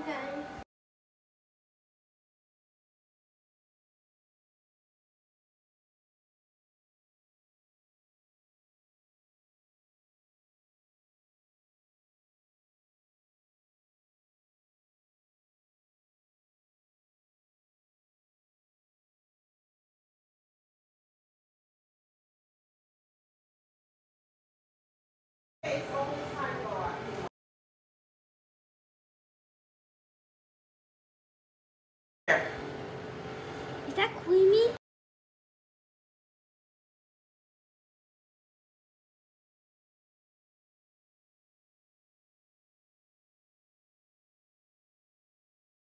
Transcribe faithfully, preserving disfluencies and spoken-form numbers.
Okay. It's always time to go out. Is that Queenie?